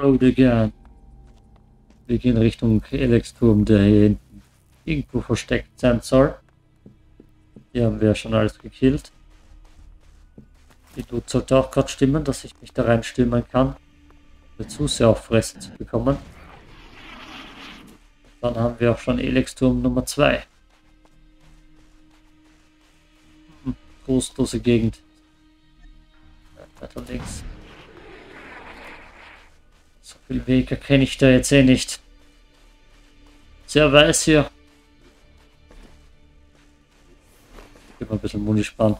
Road again. Wir gehen Richtung Elex-Turm, der hier hinten irgendwo versteckt sein soll. Hier haben wir schon alles gekillt. Die Loot sollte auch gerade stimmen, dass ich mich da reinstürmen kann. Um zu sehr auf Fresse zu bekommen. Dann haben wir auch schon Elex-Turm Nummer 2. Trostlose Gegend. Weiter links. So viel Weg erkenne ich da jetzt eh nicht. Sehr weiß hier. Gib mal ein bisschen Muni sparen.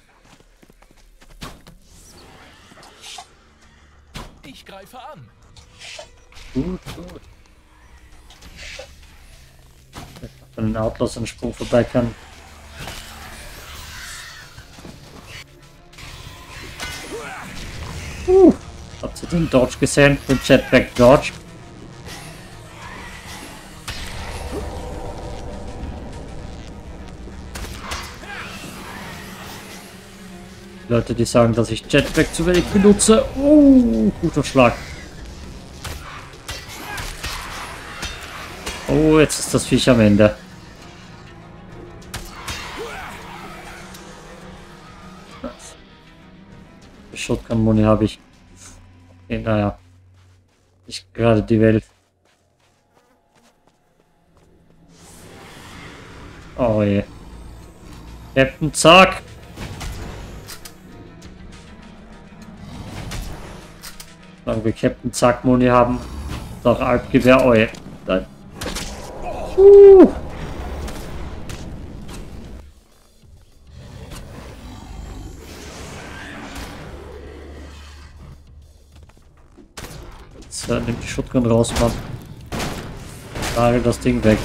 Ich greife an. Gut. Wenn ein Outlaws einen Sprung vorbei kann. Habt ihr den Dodge gesehen? Den Jetpack Dodge? Leute, die sagen, dass ich Jetpack zu wenig benutze. Guter Schlag. Oh, jetzt ist das Viech am Ende. Shotgun-Muni habe ich. Okay, naja. Nicht gerade die Welt. Oh je. Captain Zack! Solange wir Captain Zack Muni haben, ist auch Alpgewehr. Oh je. Nein. Jetzt nimm die Shotgun raus, Mann. Nagel das Ding weg.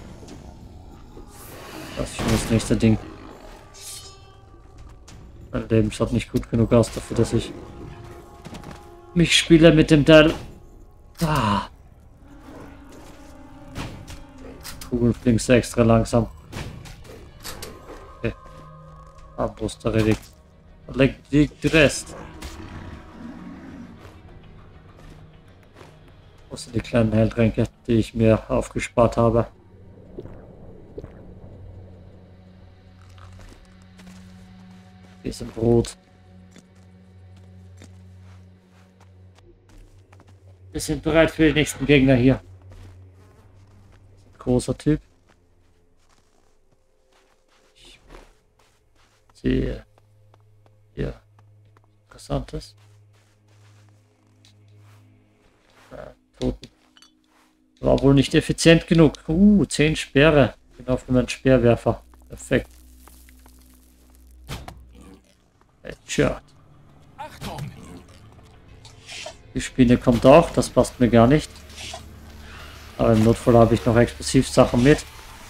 Das ist schon das nächste Ding. Mein Leben schaut nicht gut genug aus dafür, dass ich mich spiele mit dem Teil. Kugeln fliegen sehr extra langsam. Okay. Brust erledigt. Liegt der Rest. Wo sind die kleinen Heiltränke, die ich mir aufgespart habe? Hier ist ein Brot. Wir sind bereit für den nächsten Gegner hier. Großer Typ. Ich sehe hier Interessantes. Toten. War wohl nicht effizient genug. 10 Speere. Genau für meinen Speerwerfer. Perfekt. Headshot. Achtung! Die Spinne kommt auch. Das passt mir gar nicht. Aber im Notfall habe ich noch Explosivsachen mit.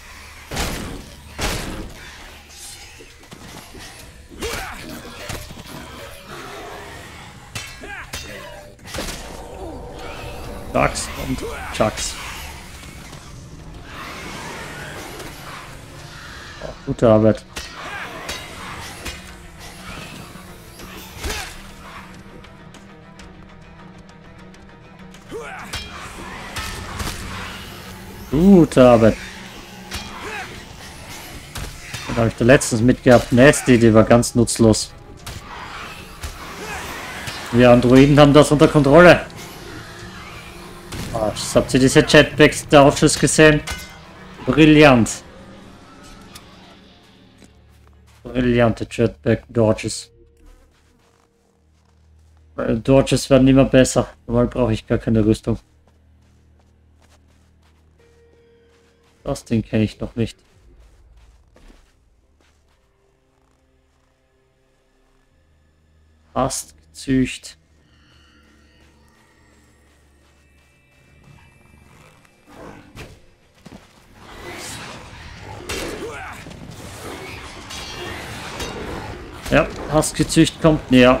Chucks und Chucks. Oh, gute Arbeit. Gute Arbeit. Den habe ich da letztens mitgehabt. Nasty, die war ganz nutzlos. Wir Androiden haben das unter Kontrolle. Habt ihr diese Jetpacks der Aufschuss gesehen? Brillant. Brillante Jetpack Dodges. Dodges werden immer besser. Normal brauche ich gar keine Rüstung. Das Ding kenne ich noch nicht. Astgezücht. Ja, Astgezücht kommt näher.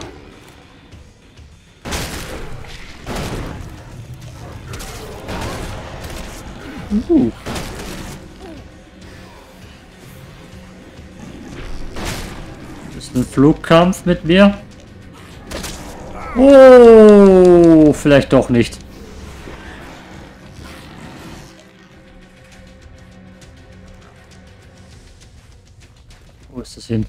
Das ist ein Flugkampf mit mir. Oh, vielleicht doch nicht. hin.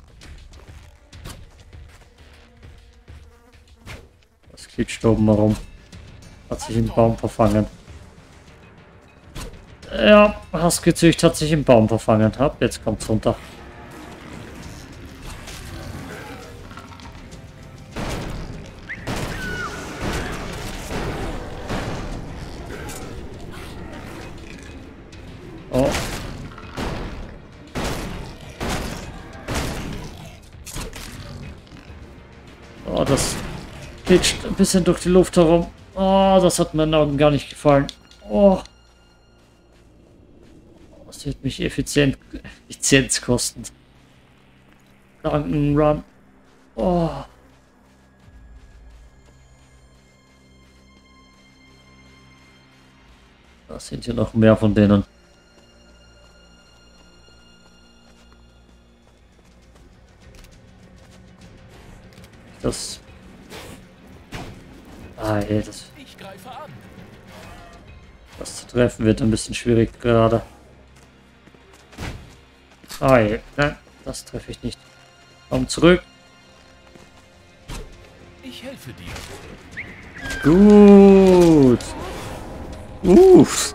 Das quietscht oben herum. Hat sich im Baum verfangen. Ja, Hassgezücht hat sich im Baum verfangen. Hab, jetzt kommt's runter. Oh. Oh, das quietscht ein bisschen durch die Luft herum. Oh, das hat meinen Augen gar nicht gefallen. Oh. Das wird mich Effizienz kosten. Run. Oh. Da sind ja noch mehr von denen. Das. Ah, ey, das. Ich greife an. Das zu treffen wird ein bisschen schwierig gerade. Ah, ey, nein, das treffe ich nicht. Komm zurück. Ich helfe dir. Gut. Uff.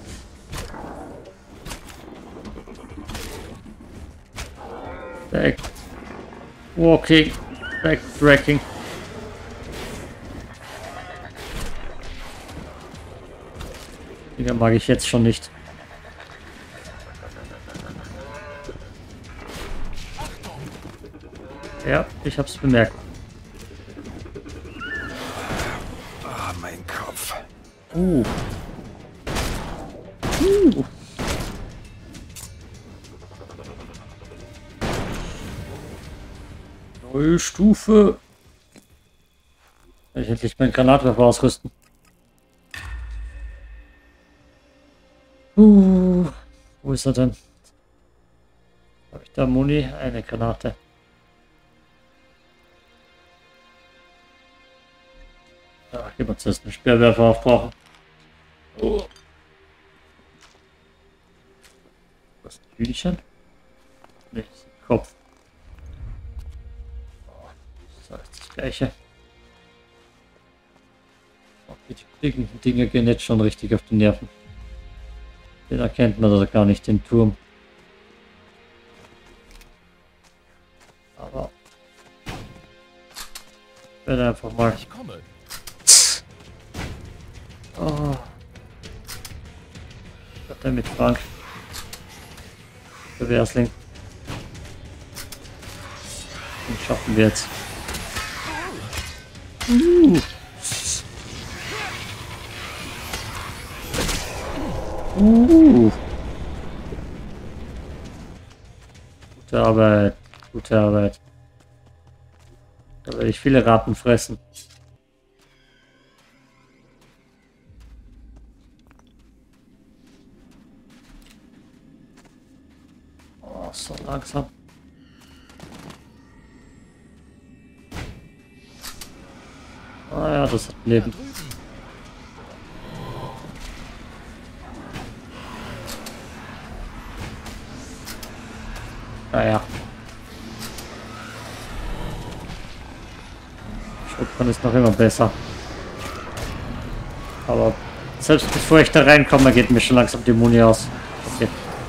Back. Walking. Backtracking. Dinger mag ich jetzt schon nicht. Ja, ich hab's bemerkt. Ah, mein Kopf. Uh. Neue Stufe. Kann ich endlich meinen Granatwerfer ausrüsten. Wo ist er denn? Habe ich da Muni? Eine Granate. Ja, gehen wir zuerst einen Speerwerfer aufbrauchen. Oh. Was ist ein Hühnchen? Nee, das ist ein Kopf. Oh, das ist das gleiche. Okay, die dicken Dinge gehen jetzt schon richtig auf die Nerven. Den erkennt man also gar nicht, den Turm. Aber ich werde einfach mal. Ich komme. Oh. Was hat der mit Frank? Der Wärsling. Den schaffen wir jetzt. Gute Arbeit. Gute Arbeit. Da werde ich viele Ratten fressen. Oh, so langsam. Ah ja, das hat Leben. Naja. Shotgun ist noch immer besser. Aber selbst bevor ich da reinkomme, geht mir schon langsam die Muni aus. Okay.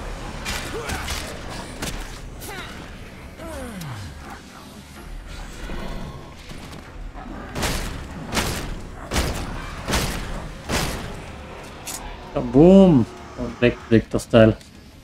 Ja, boom! Und weg fliegt das Teil.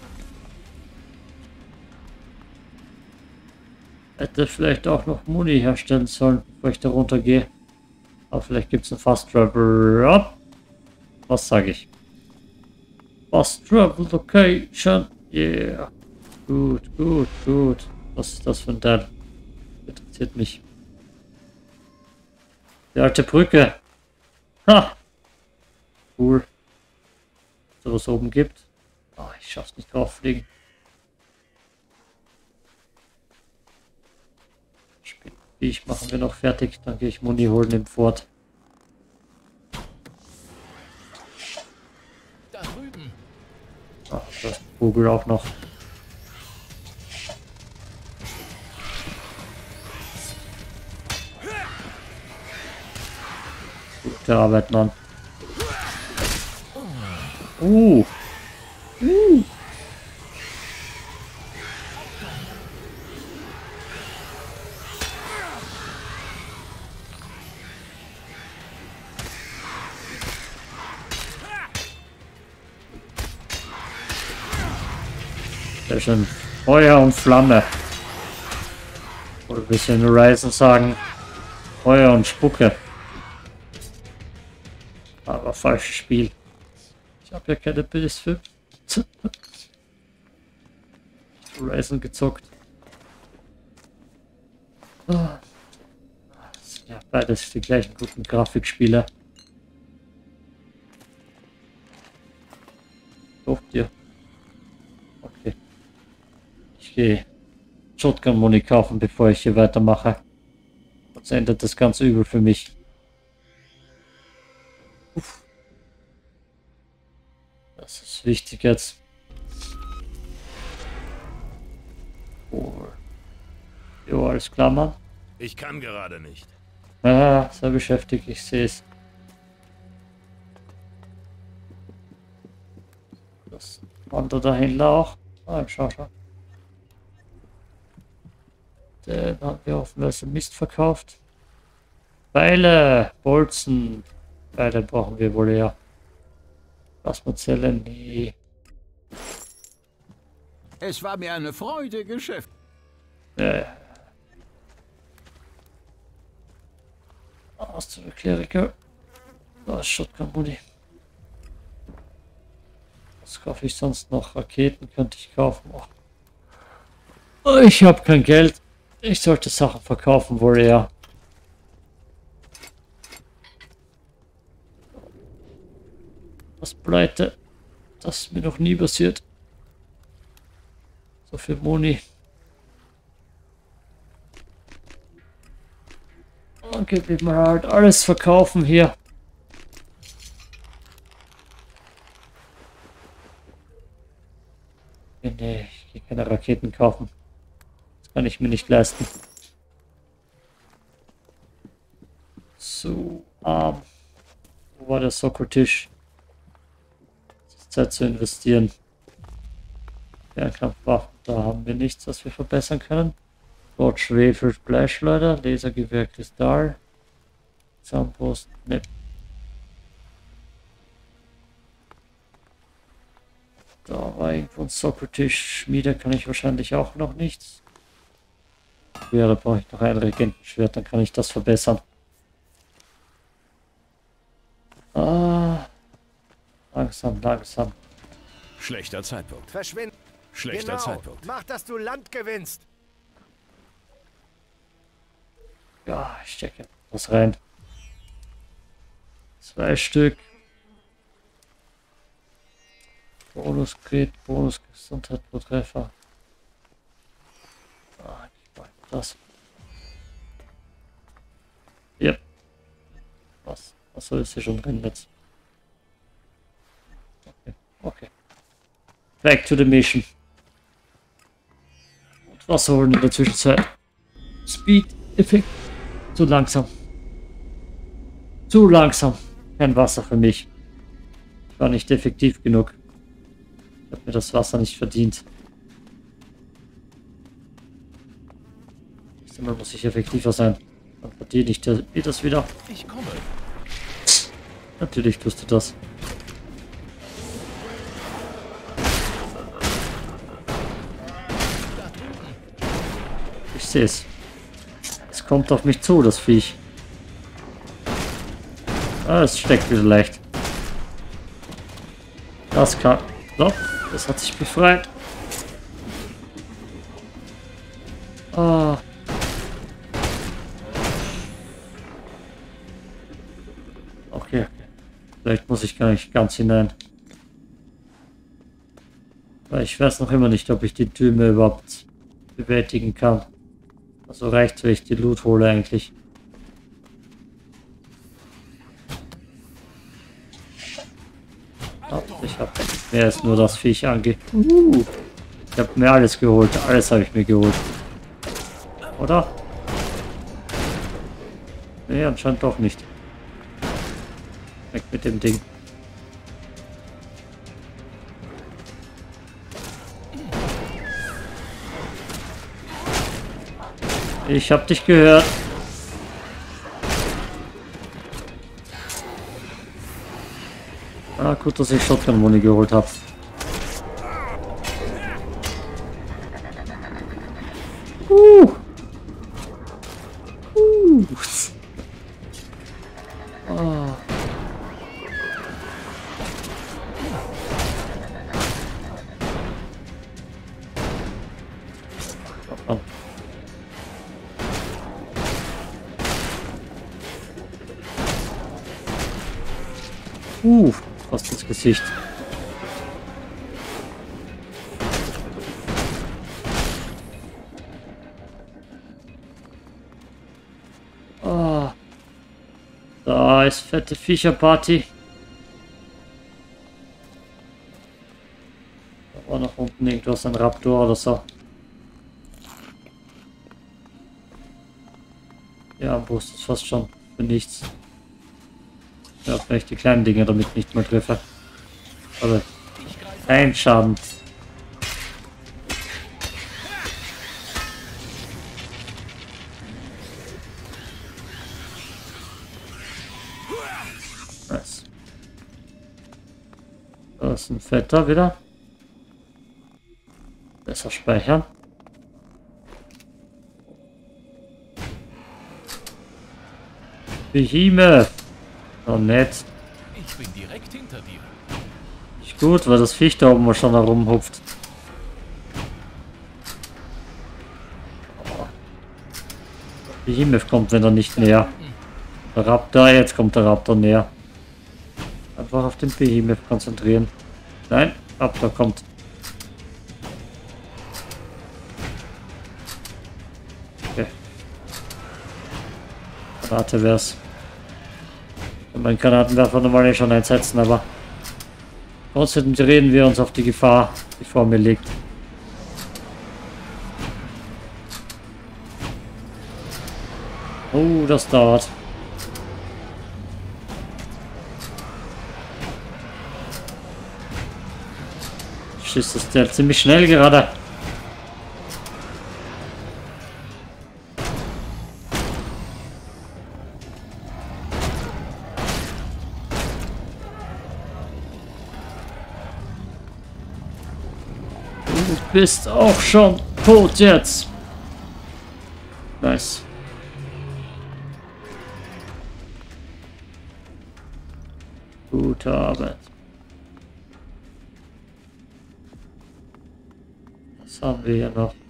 Hätte vielleicht auch noch Muni herstellen sollen, bevor ich da runter gehe. Aber vielleicht gibt es einen Fast Travel. Was sage ich? Fast Travel Location. Yeah. Gut, gut, gut. Was ist das für ein Teil? Interessiert mich. Die alte Brücke. Ha! Cool. So was oben gibt. Oh, ich schaff's nicht drauf fliegen. Ich machen wir noch fertig, dann gehe ich Muni holen im Fort. Da drüben. Ach, da ist Google auch noch. Gute Arbeit, Mann. Sehr schön. Feuer und Flamme. Oder ein bisschen Horizon sagen. Feuer und Spucke. Aber falsches Spiel. Ich habe ja keine PS5. Horizon gezockt. Ja, beides die gleichen guten Grafikspiele. Durft ihr? Okay. Ich gehe Shotgun-Muni kaufen, bevor ich hier weitermache. Sonst endet das ganz übel für mich. Uff. Das ist wichtig jetzt. Jo, alles klar, Mann. Ich kann gerade nicht. Ah, sehr beschäftigt, ich sehe es. Das wandert der Händler auch. Ah, schau. Den haben wir offenweise Mist verkauft. Beile, Bolzen. Beile brauchen wir wohl eher. Plasmazelle, nee. Es war mir eine Freude, Geschäft. Aus der Kleriker. Da ist Shotgun-Muni. Was kaufe ich sonst noch? Raketen könnte ich kaufen. Oh, ich habe kein Geld. Ich sollte Sachen verkaufen, wohl eher. Was Pleite. Das ist mir noch nie passiert. So viel Muni. Okay, wir mal halt alles verkaufen hier. Nee, ich gehe keine Raketen kaufen. Das kann ich mir nicht leisten. So, wo war der Sockeltisch? Es ist Zeit zu investieren. Fernkampfwaffen, da haben wir nichts, was wir verbessern können. Dort Schwefel, Fleischschleuder, Lasergewehr, Kristall, Zahnpost, ne. Da war irgendwo ein Sockeltisch, Schmiede kann ich wahrscheinlich auch noch nichts. Ja, da brauche ich noch ein Regentenschwert, dann kann ich das verbessern. Ah, langsam. Schlechter Zeitpunkt. Verschwinden. Schlechter Genau. Zeitpunkt. Mach, dass du Land gewinnst. Ja, ich stecke was rein. 2 Stück. Bonus-Crit, Bonus-Gesundheit pro Treffer. Ah, ich brauche das. Yep. Was soll es hier schon drin jetzt? Okay. Back to the mission. Und Wasser holen in der Zwischenzeit. Speed-Effekt. Zu langsam. Kein Wasser für mich. Ich war nicht effektiv genug. Ich habe mir das Wasser nicht verdient. Immer muss ich effektiver sein. Dann verdiene ich das wieder. Ich komme. Natürlich tust du das. Ich sehe es. Es kommt auf mich zu, das Viech. Ah, es steckt wieder leicht. Das kann... So, das hat sich befreit. Ah. Okay. Vielleicht muss ich gar nicht ganz hinein. Weil ich weiß noch immer nicht, ob ich die Türme überhaupt bewältigen kann. Also reicht, wenn ich die Loot hole eigentlich. Oh, ich habe mehr als nur das Viech ange... Ich habe mir alles geholt. Alles habe ich mir geholt. Oder? Nee, anscheinend doch nicht. Weg mit dem Ding. Ich hab dich gehört. Ah, gut, dass ich Shotgun-Muni geholt habe. Oh. Fast ins Gesicht. Oh. Da ist fette Viecherparty. Da war noch unten irgendwas, ein Raptor oder so. Ja, Brust ist fast schon für nichts. Ja, vielleicht die kleinen Dinge damit nicht mehr treffe. Aber kein Schaden. Nice. Da ist ein Fetter wieder. Besser speichern. Behemoth. Oh, nett. Ich bin direkt hinter dir. Nicht gut, weil das Viech da oben mal schon herumhupft. Behemoth kommt, wenn er nicht näher. Der Raptor, jetzt kommt der Raptor näher. Einfach auf den Behemoth konzentrieren. Nein, Raptor kommt. Okay. Granate wär's. Mein Granatenwerfer normal schon einsetzen, aber konzentrieren wir uns auf die Gefahr, die vor mir liegt. Oh, das dauert. Schießt das der ziemlich schnell gerade. Du bist auch schon tot jetzt. Nice. Gute Arbeit. Was haben wir hier noch?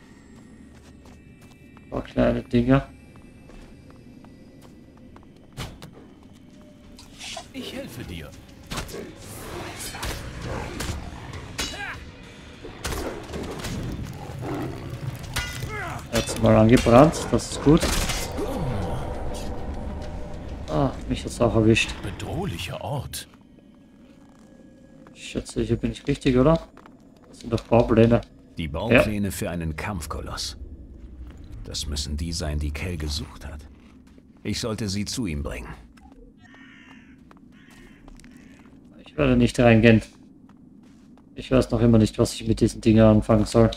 Ein paar kleine Dinger. Ich helfe dir. Jetzt mal angebrannt, das ist gut. Ah, mich hat's auch erwischt. Bedrohlicher Ort. Ich schätze, hier bin ich richtig, oder? Das sind doch Baupläne. Die Baupläne für einen Kampfkoloss. Das müssen die sein, die Kell gesucht hat. Ich sollte sie zu ihm bringen. Ich werde nicht reingehen. Ich weiß noch immer nicht, was ich mit diesen Dingen anfangen soll.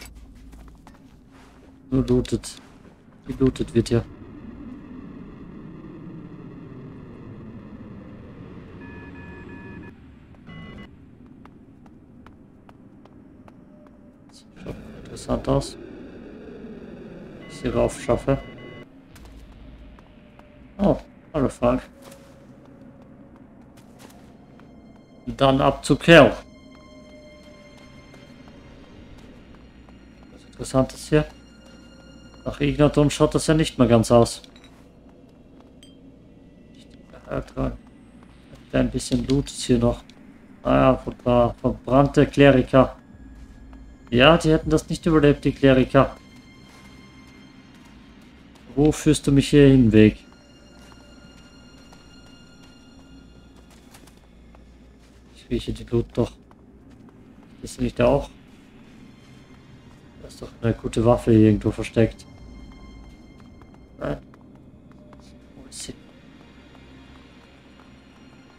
Nur lootet. Gelootet wird hier. Schaut interessant aus. Ich sie rauf schaffe. Oh, hallo Frank. Dann ab zu Kerl. Was Interessantes hier. Nach Ignaton schaut das ja nicht mehr ganz aus. Ein bisschen Loot ist hier noch. Ah ja, verbrannte Kleriker. Ja, die hätten das nicht überlebt, die Kleriker. Wo führst du mich hier hin, Weg? Ich rieche die Loot doch. Ist nicht auch? Da ist doch eine gute Waffe hier irgendwo versteckt. Nein. Wo ist sie?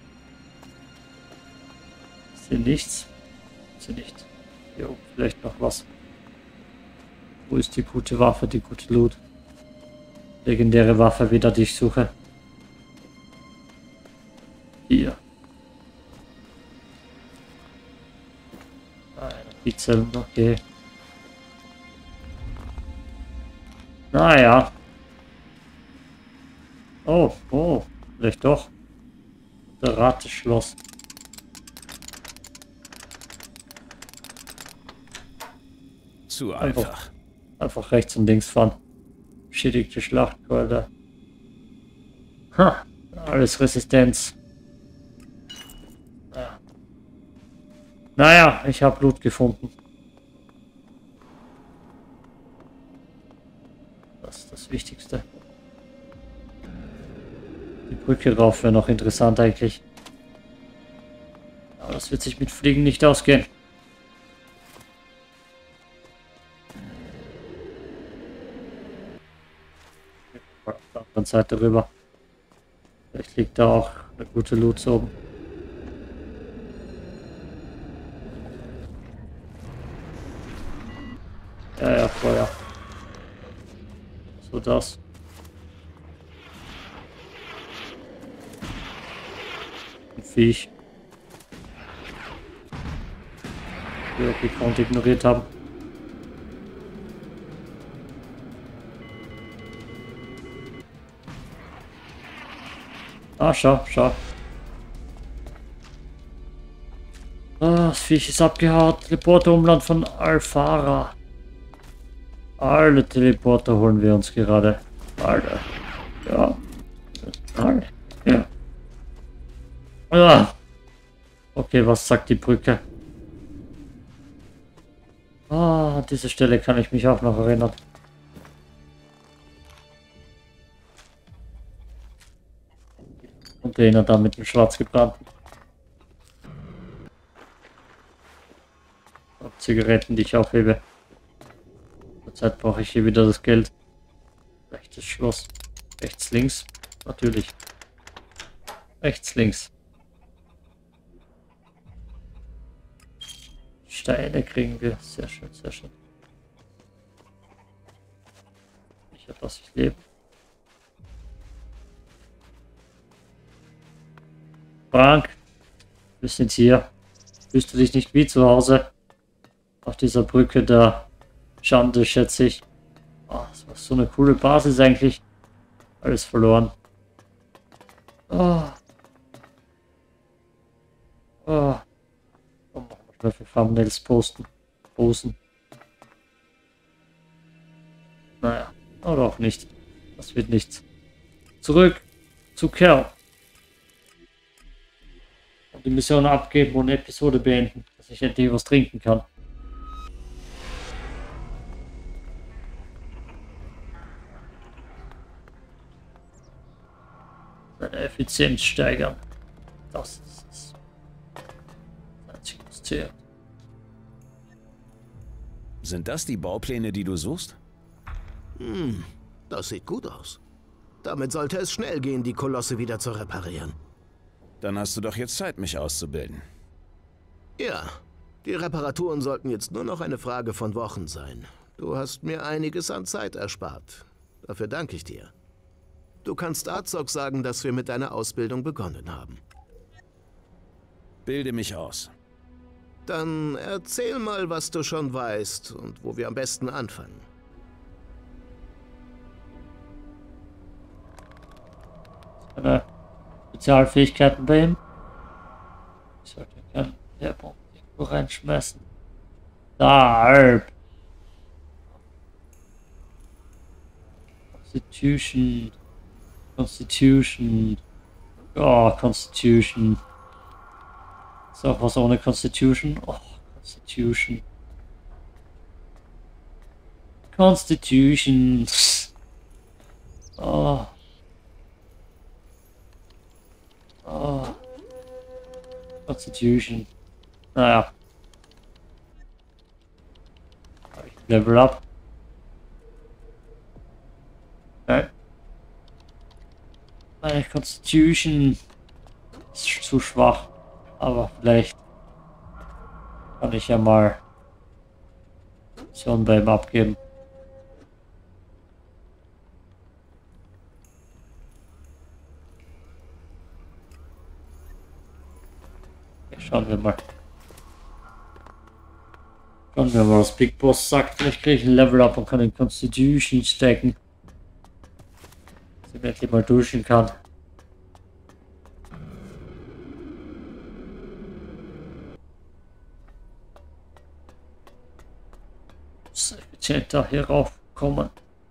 Sehe nichts. Sehe nicht. Hier oben vielleicht noch was. Wo ist die gute Waffe, die gute Loot? Legendäre Waffe, wieder die ich suche. Hier. Die Zellen, okay. Naja. Oh, oh, vielleicht doch. Der Rateschloss. Zu einfach. Einfach rechts und links fahren. Beschädigte Schlachtkeule. Ha, alles Resistenz. Ja. Naja, ich habe Blut gefunden. Das ist das Wichtigste. Die Brücke rauf wäre noch interessant eigentlich. Aber das wird sich mit Fliegen nicht ausgehen. Auf der anderen Seite rüber. Vielleicht liegt da auch eine gute Loot oben. Ja, ja, Feuer. So das. Ein Viech. Die wir gekonnt ignoriert haben. Ah, schau, schau. Ah, das Viech ist abgehauen. Teleporter-Umland von Alfara. Alle Teleporter holen wir uns gerade. Alle. Ja. Alle. Ja. Ah. Okay, was sagt die Brücke? Ah, an diese Stelle kann ich mich auch noch erinnern. Container da mit dem Schwarz gebrannten. Zigaretten, die ich aufhebe. Zeit brauche ich hier wieder das Geld. Rechtes Schloss. Rechts, links. Natürlich. Rechts, links. Steine kriegen wir. Sehr schön, sehr schön. Ich hab was, ich lebe. Frank, wir sind hier. Fühlst du dich nicht wie zu Hause? Auf dieser Brücke da. Schande, schätze ich. Oh, das war so eine coole Basis eigentlich. Alles verloren. Oh. Oh. Oh, machen wir schnell für Thumbnails posten. Naja, oder auch nicht. Das wird nichts. Zurück zu Kerl. Und die Mission abgeben und Episode beenden, dass ich endlich was trinken kann. Seine Effizienz steigern. Das ist es. Das Einzige, was zählt. Sind das die Baupläne, die du suchst? Das sieht gut aus. Damit sollte es schnell gehen, die Kolosse wieder zu reparieren. Dann hast du doch jetzt Zeit, mich auszubilden. Ja, die Reparaturen sollten jetzt nur noch eine Frage von Wochen sein. Du hast mir einiges an Zeit erspart. Dafür danke ich dir. Du kannst Azog sagen, dass wir mit deiner Ausbildung begonnen haben. Bilde mich aus. Dann erzähl mal, was du schon weißt und wo wir am besten anfangen. Spezialfähigkeiten bei ihm. Ich sollte gerne der Bombe irgendwo reinschmeißen. Da, Alp. Constitution. Oh, Constitution. Ist auch was ohne Constitution? Oh, Constitution. Oh. Oh. Constitution. Naja. Level up. Nein. Meine Constitution ist zu schwach. Aber vielleicht Kann ich ja mal Mission bei ihm abgeben. Okay, schauen wir mal. Schauen wir mal, was Big Boss sagt. Vielleicht kriege ich ein Level up und kann den Constitution stecken. Dass ich mir endlich mal duschen kann. Effizienter hier raufkommen.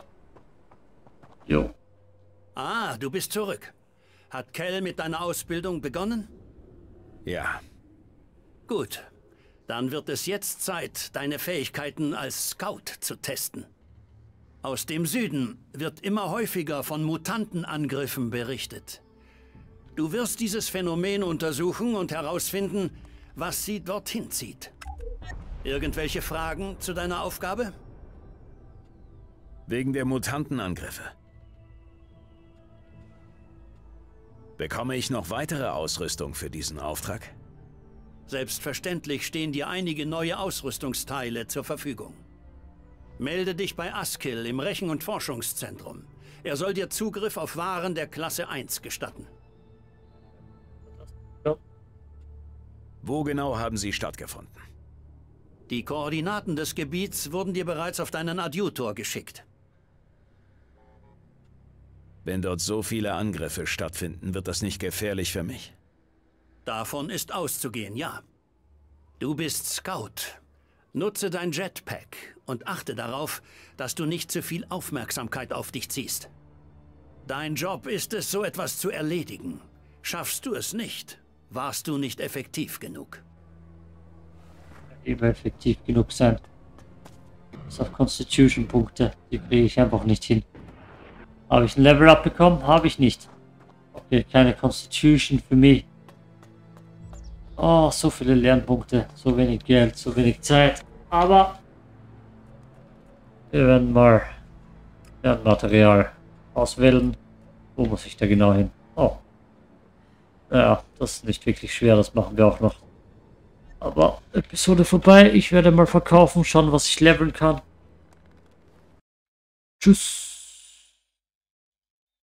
Jo. Ah, du bist zurück. Hat Kell mit deiner Ausbildung begonnen? Ja, Gut. Dann wird es jetzt Zeit, deine Fähigkeiten als Scout zu testen. Aus dem Süden wird immer häufiger von Mutantenangriffen berichtet. Du wirst dieses Phänomen untersuchen und herausfinden, was sie dorthin zieht. Irgendwelche Fragen zu deiner Aufgabe? wegen der Mutantenangriffe. Bekomme ich noch weitere Ausrüstung für diesen Auftrag? Selbstverständlich stehen dir einige neue Ausrüstungsteile zur Verfügung. Melde dich bei Askill im Rechen- und Forschungszentrum. Er soll dir Zugriff auf Waren der Klasse 1 gestatten. Ja. Wo genau haben sie stattgefunden? Die Koordinaten des Gebiets wurden dir bereits auf deinen Adjutor geschickt. Wenn dort so viele Angriffe stattfinden, wird das nicht gefährlich für mich? Davon ist auszugehen, ja. Du bist Scout. Nutze dein Jetpack und achte darauf, dass du nicht zu viel Aufmerksamkeit auf dich ziehst. Dein Job ist es, so etwas zu erledigen. Schaffst du es nicht, warst du nicht effektiv genug. Eben effektiv genug sein. Bis auf Constitution-Punkte, die kriege ich einfach nicht hin. Habe ich ein Level-Up bekommen? Habe ich nicht. Okay, keine Constitution für mich. Oh, so viele Lernpunkte, so wenig Geld, so wenig Zeit. Aber wir werden mal Material auswählen. Wo muss ich da genau hin? Oh. Ja, das ist nicht wirklich schwer, das machen wir auch noch. Aber Episode vorbei. Ich werde mal verkaufen, schauen, was ich leveln kann. Tschüss.